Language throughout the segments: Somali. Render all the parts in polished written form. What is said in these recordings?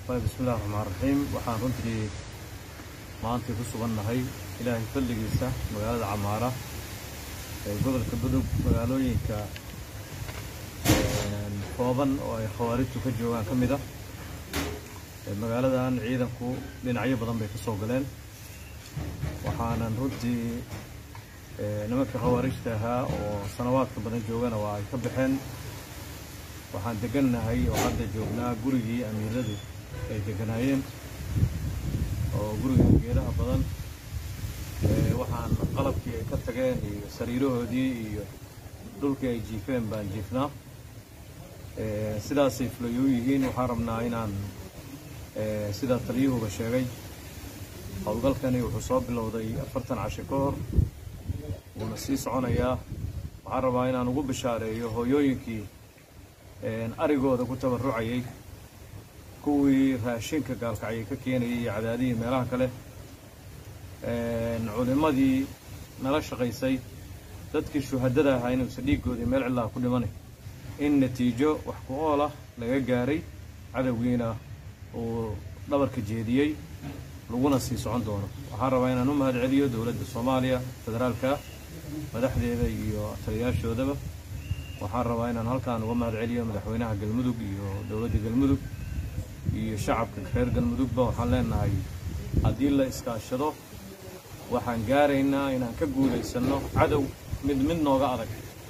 بسم الله الرحمن الرحيم waxaan runtii maanta ku sugannahay Ilaahay fadligiisa magaalada Camaara ee gobolka Budug magaalooyinka kooban oo ay khawaarijtu ka joogaan kamid ah magaaladan ciidanku dhinacyo badan bay ka soo galeen waxaanan runtii nimanka khawaarijta ahaa oo sanawaadka badan joogana waa ay ka baxeen waxaan degannahay oo hadda joognaa gurigii amiiradu ay deganaayeen oo guriga geedaha badan waxaan qalabkii ay ka tageen iyo sariirahoodii iyo dhulkii ay jiifeen baan jiifnaa sidaasay fulayuu yihiin waxaan rabnaa inaan sida taliyuhuba sheegay howlgalkani wuxuu soo bilowday 40 casho ka hor wuuna sii soconayaa waxaan rabaa inaan ugu bishaareeyo hooyooyinkii arigooda ku tabarucayay kuwii raashinka gaalkacay ka keenayay iyo cadaadii meelaha kale culimadii nala shaqaysay dadkii shuhadada ahaa inuu sadhiigoodii meel cidlaa ku dhimanay in natiijo wax ku ool ah laga gaaray cadawgiina uu dhabarka jeediyey laguna sii socon doono waxaan rabaa inaan u mahad celiyo dowladda Soomaaliya federaalka madaxdeeda iyo taliyaashoodaba waxaan rabaa inaan halkaan uga mahad celiyo madaxweynaha Galmudug iyo dowladda Galmudug iyo shacabka reer Galmudugba waxaan leenahay haddii la iskaashado waxaan gaaraynaa inaan ka guuleysano cadow mid nooga adag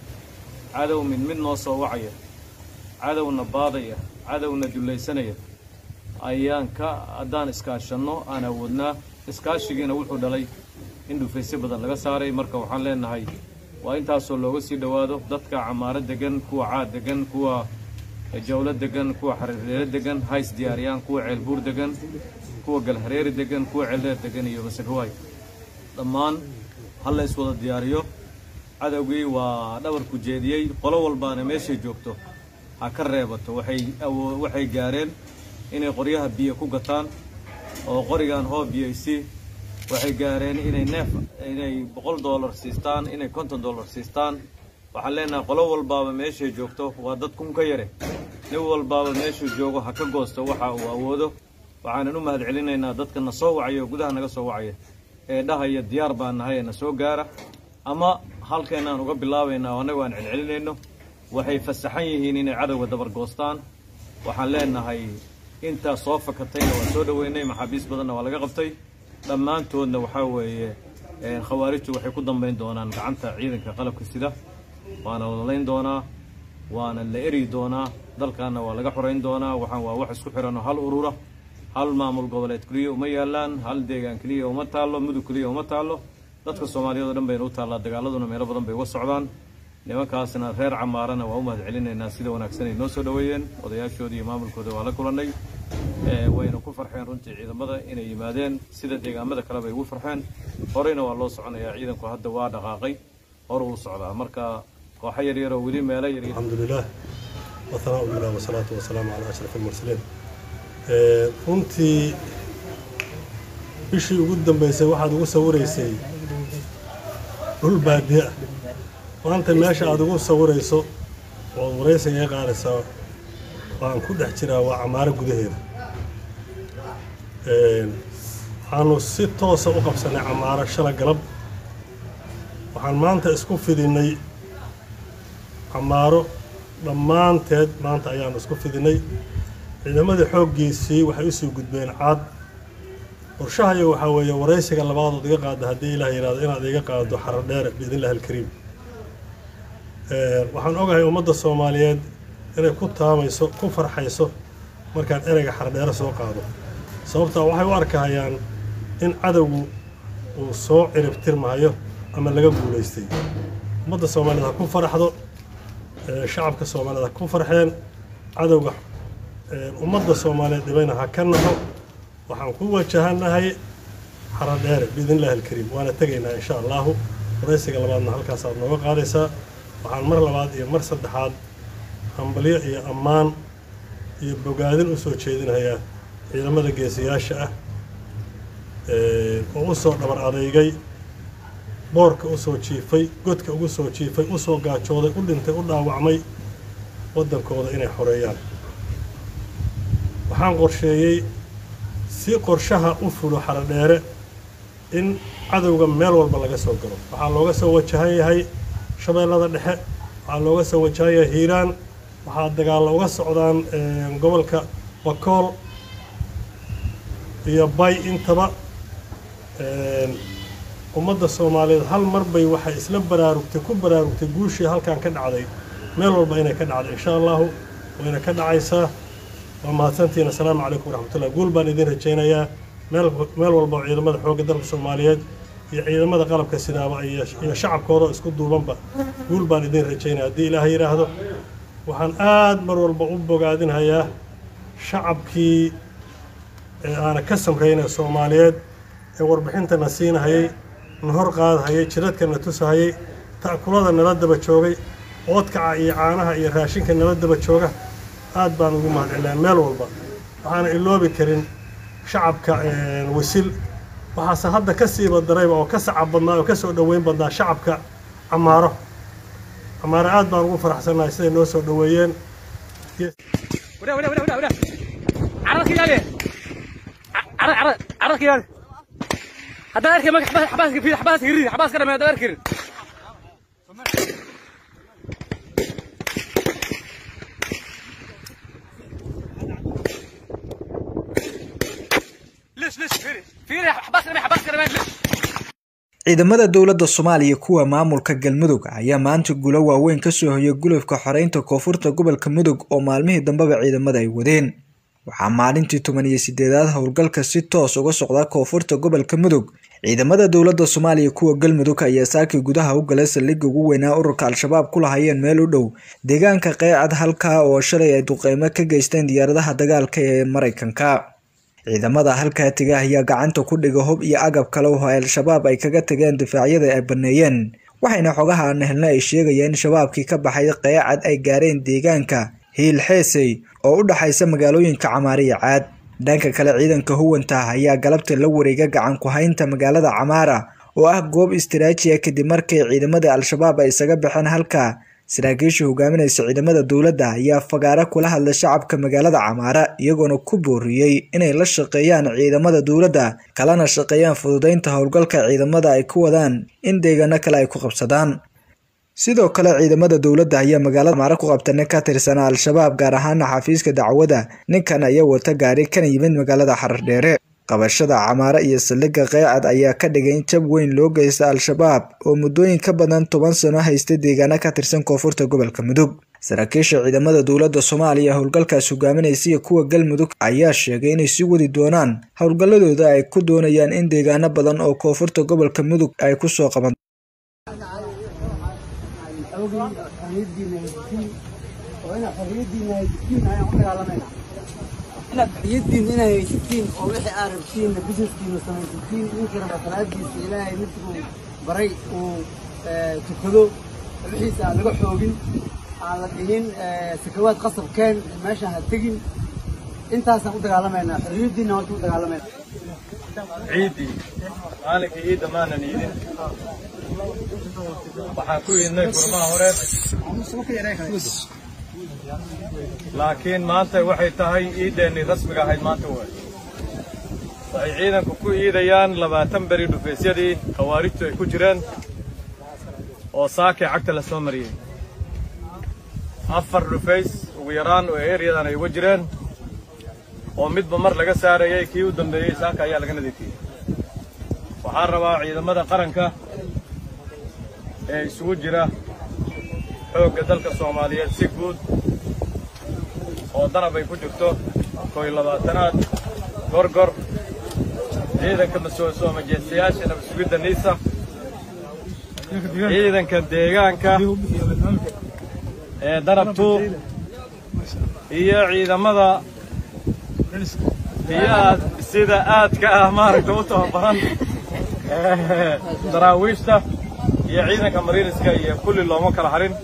cadow mid noo soo wacaya cadowna baadaya cadowna dulaysanaya ayaan ka haddaan iskaashano aan awoodnaa iskaashigiina wuxuu dhalay in dhufaysyo badan laga saaray marka waxaan leenahay waa intaasoo looga sii dhawaado dadka Camaara degan kuwa Caad degan kuwa jawlad degan kuwa Xariireed degan hays diyaariyaan kuwa Ceelbuur degan kuwa Galhareeri degan kuwa Ceeldeer degan iyo Masagawaay dhammaan hal la iswada diyaariyo cadawgii waa dhabar ku jeediyay qolo walbaana meeshay joogto ha ka reebato waxay gaareen inay qoryaha biyo ku gataan oo qorigan HBIC waxay gaareen inay $100 siistaan inay $50 siistaan waxaan leenahay qolo walbaaba meeshay joogto waa dad kun ka yare nin walbaaba meeshuu joogo ha ka goosto waxa uu awoodo waxaan u mahad celinaynaa dadka na soo wacayo gudaha naga soo wacay ee dhahaya diyaar baan nahay na soo gaara ama halkeenaan uga bilaabaynaa anagu aan celcelinayno waxay fasaxan yihiin inay cadawga dabar goostaan waxaan leenahay inta soo fakatayna waa soo dhaweynay maxaabiis badanna waa laga qabtay dhammaantoodna waxa weeye khawaarijtu waxay ku dambeyn doonaan gacanta ciidanka qalabka sida waana walaalayn doonaa waana la eri doonaa dalkaana waa laga xoreyn doonaa waxaan waa wax isku xiran hal urura hal maamul goboleed kaliya uma yaalaan hal deegaan kaliya uma taalo mudug kaliya uma taalo dadka Soomaaliyeed oo dhan bay u taalaa dagaaladuna meelo badan bay uga socdaan nimankaasna reer Camaarana waa u mahad celinaynaa sida wanaagsan ay noo soo dhaweeyeen odayaashoodii iyo maamulkooda waa la kulanay wayna ku farxeen runtii ciidamada inay yimaadeen sida deegaamada kale bay ugu farxeen horeyna waa loo soconayaa ciidanku hadda waa dhaqaaqay hor uu socdaa marka koox yar oo wali meelo yar alxamdulillah wa thana'u billah wa salatu wa salaam ala ashrafil mursaliin runtii bishii ugu dambeysay waxaad ugu sawiraysay dhul baadiya maanta meesha aad ugu sawirayso oo wareysiga qaadaysaa waan ku dhex jiraa waa Camaara gudaheeda waxaanu si toos ah u qabsanay Camaara shala galab waxaan maanta isku fidinay Camaaro dhammaanteed maanta ayaan isku fidinay ciidamada xooggiisii waxay u soo gudbeen Caad qorshahayo waxa weeye wareysiga labaad oo iga qaado haddii Ilaahay yiraahdo inaad iga qaado Xaradheer biidnillaahi alkariim waxaan ogahay ummadda Soomaaliyeed inay ku taamayso ku farxayso markaan ereyga Xaradheer soo qaado sababtoo waxay u arkayaan in cadawgu uu soo ciribtirmayo ama laga guuleystay ummadda Soomaaliyeed ha ku farxdo shacabka Soomaaliyeed ha ku farxeen cadawga ummadda Soomaaliyeed dhibayna ha ka naxo waxaan ku wajahanahay Xaradheer biidnillaahi alkariim waana tagaynaa insha Allah wareysiga labaadna halkaas aad nooga qaadaysaa waxaan mar labaad iyo mar saddexaad hambalyo iyo ammaan iyo bogaadin u soo jeedinayaa ciidamada geesiyaasha ah oo u soo dhabar adeegay boorka u soo jiifay godka ugu soo jiifay u soo gaajooday u dhintay u dhaawacmay wadankooda inay xoreeyaan waxaan qorsheeyey si qorshaha u fulo Xaradheere in cadowga meel walba laga soo galo waxaa looga soo wajahan yahay Shabeellada Dhexe waxaa looga soo wajahan yahay Hiiraan waxaa dagaal uga socdaan gobolka Bakool iyo Bay intaba ummadda Soomaaliyeed hal mar bay waxay isla baraarugtay guushii halkan ka dhacday meel walba inay ka dhacdo insha Allah wayna ka dhacaysaa ومahadsantiina السلام عليكم ورحمة الله قول baan idin rajaynayaa meel walba ciidamada xoogga dalka Soomaaliyeed iyo ciidamada qalabka sidaaba iyo shacabkooda isku duubanba guul baan idin rajaynayaa hadii Ilaahay yiraahdo waxaan aad mar walba u bogaadinayaa shacabkii aan ka samreynay Soomaaliyeed ee warbixinta nasiinahayay hor qaadahayay jiradkana tusahayay taakulada nala daba joogay oodka iyo caanaha iyo raashinka nala daba jooga aad baan ugu mahadcelinayaa meel walba waxaan iloobi karin shacabka Wasil waxaas hadda ka sii badarayba oo ka sacab badnaa oo ka soo dhaweyn badnaa shacabka Camaaro aad baan ugu faraxsanahay siday noo soo dhaweeyeen عرض كيال هذا أركي ما حباس يريد حباس كلام هذا أركي ليش فيري حباس كلام ليش ciidamada dawladda Soomaaliya kuwa maamulka Galmudug ayaa maanta guulo waaweyn ka soo hoyay gulufka xoreynta koonfurta gobolka Mudug oo maalmihii dambaba ciidamada ay wadeen waxaa maalintii 18aad howlgalka si toos uga socda koonfurta gobolka Mudug ciidamada dawladda Soomaaliya kuwa Galmudug ayaa saaki gudaha u galay saldhigga ugu weyn ee ururka Al-Shabaab ku lahaayeen meel u dhow deegaanka Qeecad halka oo shalay ay duqeymo ka geysteen diyaaradaha dagaalka ee Mareykanka ciidamada halka taga ayaa gacanta ku dhigay hub iyo agab kale oo Al-Shabaab ay kaga tageen difaacyada ay baneeyeen waxayna xogaha aan helnay ay sheegayeen shabaabkii ka baxay Qeecad ay gaareen deegaanka Hiil Xeesay oo u dhaxaysa magaalooyinka Camaara iyo Caad dhanka kale ciidanka huwanta ayaa galabta la wareegay gacan ku haynta magaalada Camaara oo ah goob istiraatiiji ah kadib markii ciidamada Al-Shabaab ay isaga baxeen halka saraakiisha hogaaminaysa ciidamada dawladda ayaa fagaara kula hadlay shacabka magaalada Camaara iyagoona ku booriyay inay la shaqeeyaan ciidamada dawladda kalena shaqeeyaan fududeynta howlgalka ciidamada ay ku wadaan in deegaano kale ay ku qabsadaan sidoo kale ciidamada dawladda ayaa magaalada Camaara ku qabtay ka tirsan Al-Shabaab gaar ahaan xafiiska dacwada ninkan ayaa wata gaari kana yimid magaalada Xaradheere qabashada Camaara iyo saldhigga Qeecad ayaa ka dhigay jab weyn loo geystay Al-Shabaab oo muddooyin ka badan 10 sano haystay deegaano ka tirsan koonfurta gobolka Mudug saraakiisha ciidamada dawladda Soomaaliya howlgalkaas hogaaminaysa kuwa Galmudug ayaa sheegay inay si wadi doonaan howlgaladooda ay ku doonayaan in deegaano badan oo koonfurta gobolka Mudug ay ku soo qaban أنا بيدين هنا يشتين أو وحي عارفين بجسدين وسمعتين يمكن رفرادي إلهي مثل بري وتكذو الحيس على حوجين على الدين سكوات قصب كان ماشي هتجين أنت هسقطك على منا بيدين هو تقطك على منا عيدي مالك عيد ما نيدين بحكوي إنك فرما هورات laakiin maanta waxay tahay ciideeni rasmiga ahayd maanta waxay ciidanku ku iidayaan 20 bari dhufeesyadii khawaarijtu ay ku jireen oo saaki cagta la soo mariyay 4 dhufeys ugu yaraan oo ereyadan ay ugu jireen oo midba mar laga saarayay kii u dambeeyay saaka ayaa laga nadiifiyay waxaan rabaa ciidamada qaranka ee isugu jira xoogga dalka Soomaaliyeed si guud oo darab ay ku jirto 12aad gorgor ciidanka mas'uuliyadda majeestiyaasha nabadgelyada niisa ciidanka deegaanka ee darabtu iyo ciidamada sida aadka ah maaragtay u tababaran daraawiishta iyo ciidanka mariiniska iyo kulli looma kala harin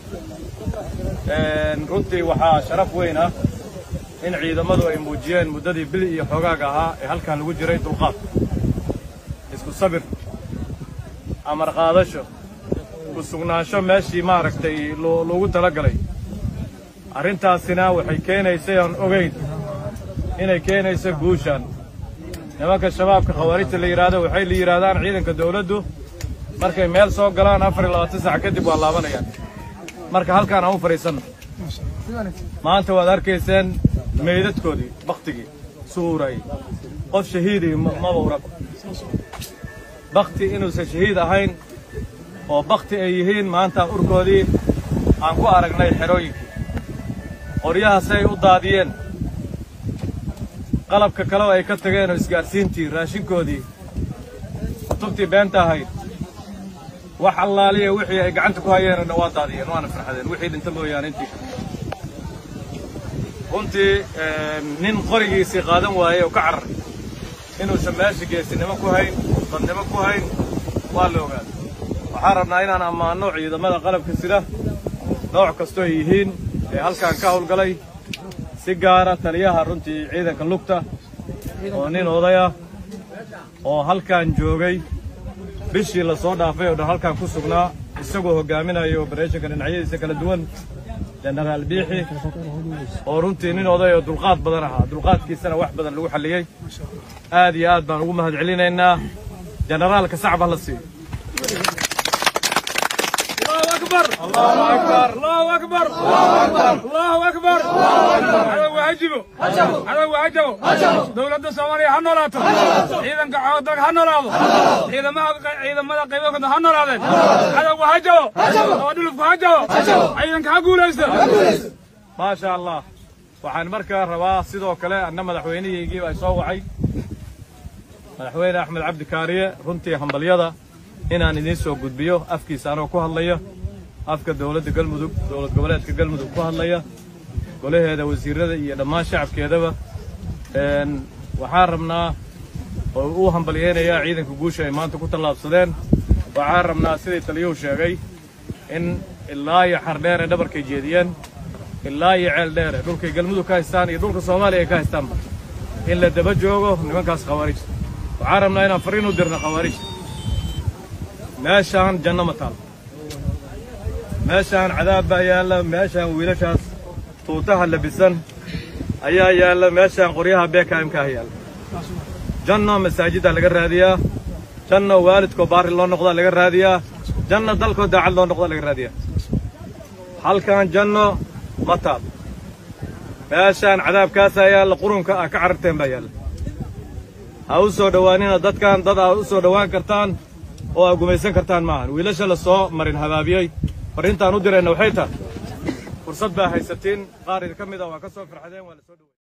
runtii waxaa sharaf weyn ah in ciidamadu ay muujiyeen muddadii bil iyo xogaaga ahaa ee halkan lagu jiray dulqaad isku sabir amar qaadasho ku sugnaansho meeshii maaragtay loogu talagalay arrintaasina waxay keenaysay aan ogeyn inay keenayso guushan nimanka shabaabka khawaarijta la yidhaahdo waxay la yidhaahdaan ciidanka dawladdu markay meel soo galaan 24 saac kadib waa laabanayaan marka halkaan aan u fariisanno maanta waad arkayseen meydadkoodii baktigii suuray qof shahiidi maba urab bakti inuusan shahiid ahayn oo bakti ay yihiin maanta urkoodii aan ku aragnay xerooyinkii qoryahaasay u daadiyeen qalabka kale ay ka tageen oo isgaarsiintii raashinkoodii kutubtii beenta ahayd wax allaaliya wixii ay gacanta ku hayeenna waa daadiyeen waana farxadeen wixii dhinta mooyaane intii runtii nin qorigiisii qaadan waayey oo ka cararay inuusan meesha geesinimo ku hayn dadnimo ku hayn waa la ogaaday waxaan rabnaa inaan ammaanno ciidamada qalabka sida nooc kastoo ay yihiin ee halkaan ka howlgalay si gaara taliyaha runtii ciidanka lugta oo nin odaya oo halkaan joogay bishii la soo dhaafay oo dhan halkaan ku sugnaa isagoo hogaaminayo operation-ka dhinacyadiisa kala duwan jenaraal biixi oo runtii nin oday oo dulqaad badan ahaa dulqaadkiisana wax badan lagu xalliyey aad iyo aad baan ugu mahad celinaynaa jenaraalka sacab ha la siiyo الله أكبر الله أكبر الله أكبر هذا واجبه هذا واجبه دولة الصومالية هنولاته إذا كعودك هنولاته إذا ما قيمك هنولاته هذا واجبه ودلف واجبه إذا كعقول ما شاء الله waxaan markaa rabaa sidoo kale anna madaxweynihii ay soo wacay madaxweyne Axmed Cabdi Kaariye runtii hambalyada inaan idin soo gudbiyo afkiisa anoo ku hadlaya afka dawladda galmudug dawlad goboleedka galmudug ku hadlaya golaheeda wasiirada iyo dhammaan shacabkeedaba waxaan rabnaa oo uu hambalyeynaya ciidanka guusha ay maanta ku tallaabsadeen waxaan rabnaa sidii taliyuhu sheegay in ilaa iyo xardheer ay dhabarkay jeediyeen ilaa iyo ceel dheer dhulkay galmudug ka haystaan iyo dhulka Soomaaliya ay ka haystaan in la daba joogo nimankaas khawaarij waxaan rabnaa inaan fariin u dirno khawaarij meeshaan janno ma taal meeshaan cadaab baa yaalla meeshaan wiilashaas tuutaha labisan ayaa yaalla meeshaan qoryaha BKM ka yaalla janno masaajida laga raadiyaa janno waalidkoo baari loo noqdaa laga raadiyaa janno dalkoo daacad loo noqdaa laga raadiyaa halkaan janno ma taal meeshaan cadaabkaas ayaa yaalla qurunka ka cararteen baa yaalla ha u soo dhowaanina dadkan dad aa u soo dhowaan kartaan oo aa gumaysan kartaan maahan wiilasha la soo marin habaabiyey fariintaan u dirayna waxay tahay fursad baa haysatiin qaar idin ka mid ah waa ka soo farxadeen waa la soo dhoway